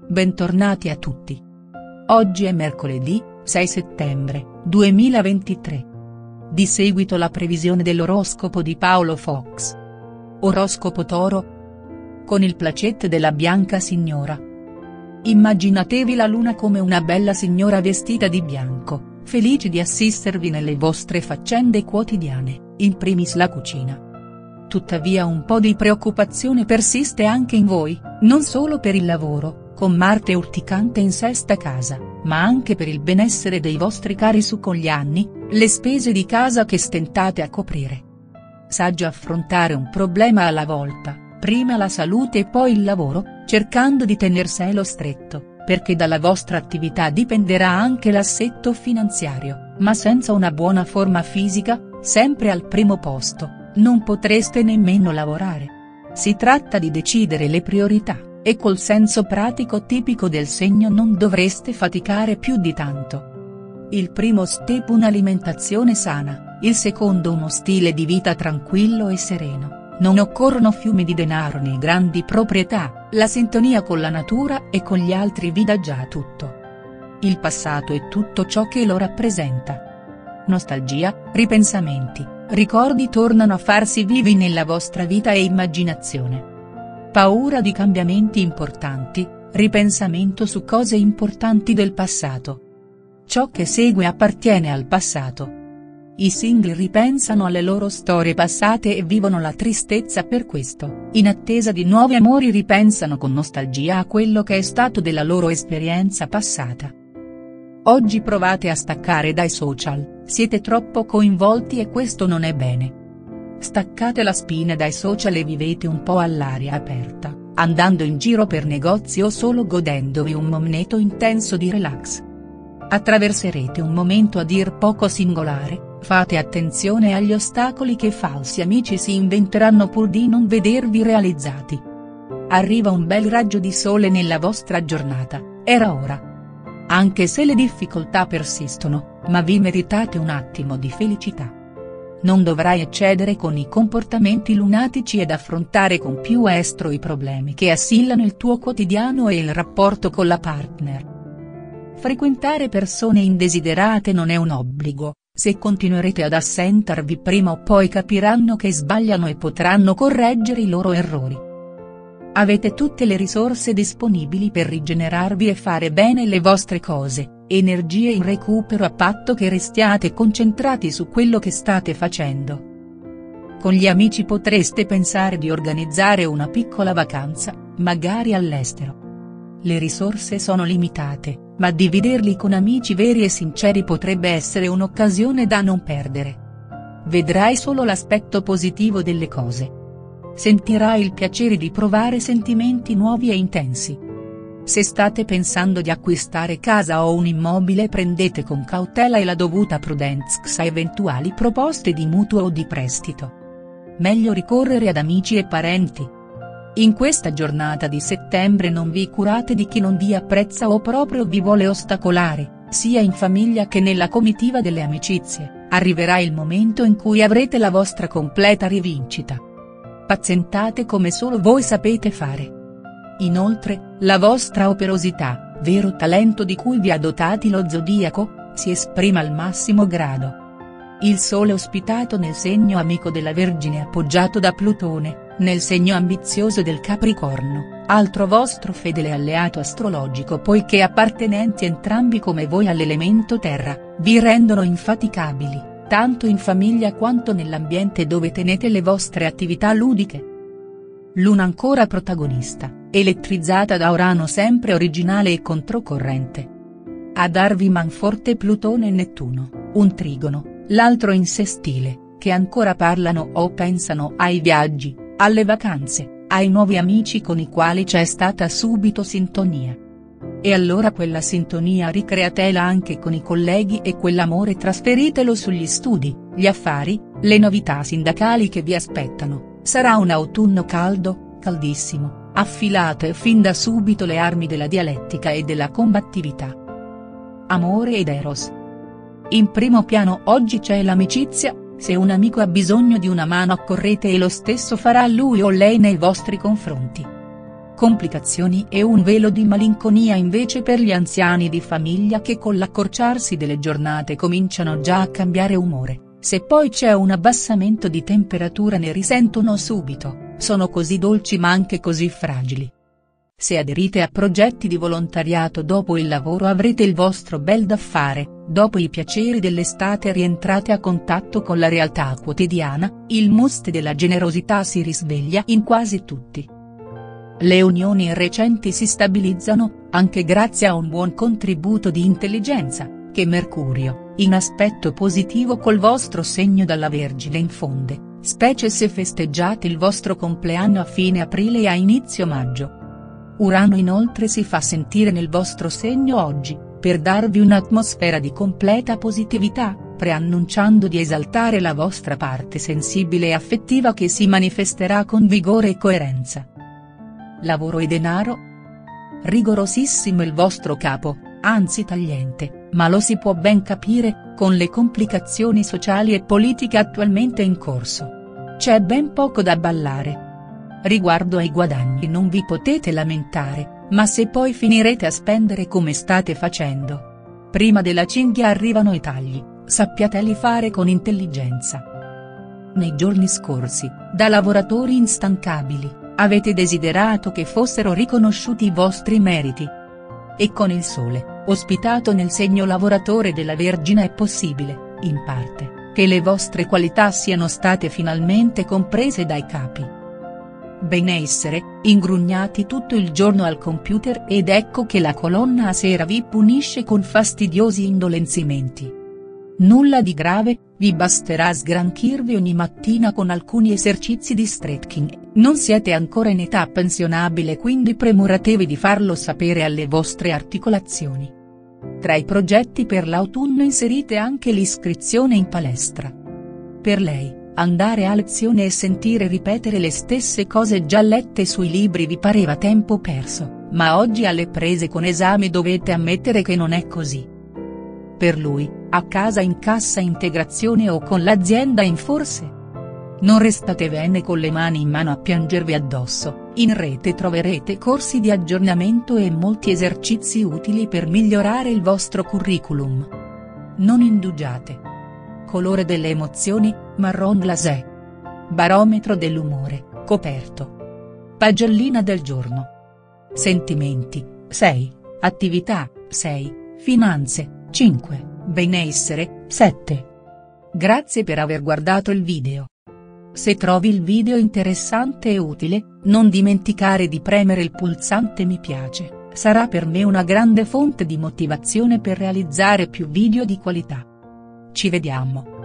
bentornati a tutti. Oggi è mercoledì, 6 settembre, 2023. Di seguito la previsione dell'oroscopo di Paolo Fox. Oroscopo Toro. Con il placet della bianca signora. Immaginatevi la luna come una bella signora vestita di bianco, felice di assistervi nelle vostre faccende quotidiane, in primis la cucina. Tuttavia un po' di preoccupazione persiste anche in voi, non solo per il lavoro, con Marte urticante in sesta casa, ma anche per il benessere dei vostri cari su con gli anni, le spese di casa che stentate a coprire. Saggio affrontare un problema alla volta, prima la salute e poi il lavoro, cercando di tenerselo stretto, perché dalla vostra attività dipenderà anche l'assetto finanziario, ma senza una buona forma fisica, sempre al primo posto, non potreste nemmeno lavorare. Si tratta di decidere le priorità, e col senso pratico tipico del segno non dovreste faticare più di tanto. Il primo step un'alimentazione sana, il secondo uno stile di vita tranquillo e sereno, non occorrono fiumi di denaro né grandi proprietà, la sintonia con la natura e con gli altri vi dà già tutto. Il passato e tutto ciò che lo rappresenta. Nostalgia, ripensamenti, ricordi tornano a farsi vivi nella vostra vita e immaginazione. Paura di cambiamenti importanti, ripensamento su cose importanti del passato. Ciò che segue appartiene al passato. I single ripensano alle loro storie passate e vivono la tristezza per questo, in attesa di nuovi amori ripensano con nostalgia a quello che è stato della loro esperienza passata. Oggi provate a staccare dai social, siete troppo coinvolti e questo non è bene. Staccate la spina dai social e vivete un po' all'aria aperta, andando in giro per negozi o solo godendovi un momento intenso di relax. Attraverserete un momento a dir poco singolare, fate attenzione agli ostacoli che falsi amici si inventeranno pur di non vedervi realizzati. Arriva un bel raggio di sole nella vostra giornata, era ora. Anche se le difficoltà persistono, ma vi meritate un attimo di felicità. Non dovrai eccedere con i comportamenti lunatici ed affrontare con più estro i problemi che assillano il tuo quotidiano e il rapporto con la partner. Frequentare persone indesiderate non è un obbligo, se continuerete ad assentarvi prima o poi capiranno che sbagliano e potranno correggere i loro errori. Avete tutte le risorse disponibili per rigenerarvi e fare bene le vostre cose, energie in recupero a patto che restiate concentrati su quello che state facendo. Con gli amici potreste pensare di organizzare una piccola vacanza, magari all'estero. Le risorse sono limitate, ma dividerli con amici veri e sinceri potrebbe essere un'occasione da non perdere. Vedrai solo l'aspetto positivo delle cose. Sentirai il piacere di provare sentimenti nuovi e intensi. Se state pensando di acquistare casa o un immobile prendete con cautela e la dovuta prudenza a eventuali proposte di mutuo o di prestito. Meglio ricorrere ad amici e parenti. In questa giornata di settembre non vi curate di chi non vi apprezza o proprio vi vuole ostacolare, sia in famiglia che nella comitiva delle amicizie, arriverà il momento in cui avrete la vostra completa rivincita. Pazientate come solo voi sapete fare. Inoltre, la vostra operosità, vero talento di cui vi ha dotati lo zodiaco, si esprime al massimo grado. Il Sole ospitato nel segno amico della Vergine appoggiato da Plutone, nel segno ambizioso del Capricorno, altro vostro fedele alleato astrologico poiché appartenenti entrambi come voi all'elemento terra, vi rendono infaticabili, tanto in famiglia quanto nell'ambiente dove tenete le vostre attività ludiche. Luna ancora protagonista, elettrizzata da Urano sempre originale e controcorrente. A darvi manforte Plutone e Nettuno, un trigono, l'altro in sestile, che ancora parlano o pensano ai viaggi, alle vacanze, ai nuovi amici con i quali c'è stata subito sintonia. E allora quella sintonia ricreatela anche con i colleghi e quell'amore trasferitelo sugli studi, gli affari, le novità sindacali che vi aspettano, sarà un autunno caldo, caldissimo, affilate fin da subito le armi della dialettica e della combattività. Amore ed Eros. In primo piano oggi c'è l'amicizia, se un amico ha bisogno di una mano accorrete e lo stesso farà lui o lei nei vostri confronti. Complicazioni e un velo di malinconia invece per gli anziani di famiglia che con l'accorciarsi delle giornate cominciano già a cambiare umore, se poi c'è un abbassamento di temperatura ne risentono subito, sono così dolci ma anche così fragili. Se aderite a progetti di volontariato dopo il lavoro avrete il vostro bel da fare, dopo i piaceri dell'estate rientrate a contatto con la realtà quotidiana, il must della generosità si risveglia in quasi tutti. Le unioni recenti si stabilizzano, anche grazie a un buon contributo di intelligenza, che Mercurio, in aspetto positivo col vostro segno dalla Vergine infonde, specie se festeggiate il vostro compleanno a fine aprile e a inizio maggio. Urano inoltre si fa sentire nel vostro segno oggi, per darvi un'atmosfera di completa positività, preannunciando di esaltare la vostra parte sensibile e affettiva che si manifesterà con vigore e coerenza. Lavoro e denaro? Rigorosissimo il vostro capo, anzi tagliente, ma lo si può ben capire, con le complicazioni sociali e politiche attualmente in corso. C'è ben poco da ballare. Riguardo ai guadagni non vi potete lamentare, ma se poi finirete a spendere come state facendo. Prima della cinghia arrivano i tagli, sappiateli fare con intelligenza. Nei giorni scorsi, da lavoratori instancabili, avete desiderato che fossero riconosciuti i vostri meriti. E con il Sole, ospitato nel segno lavoratore della Vergine è possibile, in parte, che le vostre qualità siano state finalmente comprese dai capi. Benessere, ingrugnati tutto il giorno al computer ed ecco che la colonna a sera vi punisce con fastidiosi indolenzimenti. Nulla di grave, vi basterà sgranchirvi ogni mattina con alcuni esercizi di stretching, non siete ancora in età pensionabile quindi premuratevi di farlo sapere alle vostre articolazioni. Tra i progetti per l'autunno inserite anche l'iscrizione in palestra. Per lei, andare a lezione e sentire ripetere le stesse cose già lette sui libri vi pareva tempo perso, ma oggi alle prese con esami dovete ammettere che non è così. Per lui, a casa in cassa integrazione o con l'azienda in forse? Non restate bene con le mani in mano a piangervi addosso, in rete troverete corsi di aggiornamento e molti esercizi utili per migliorare il vostro curriculum. Non indugiate. Colore delle emozioni, marron glacé. Barometro dell'umore, coperto. Pagellina del giorno. Sentimenti, 6, attività, 6, finanze, 5, benessere, 7. Grazie per aver guardato il video. Se trovi il video interessante e utile, non dimenticare di premere il pulsante mi piace, sarà per me una grande fonte di motivazione per realizzare più video di qualità. Ci vediamo.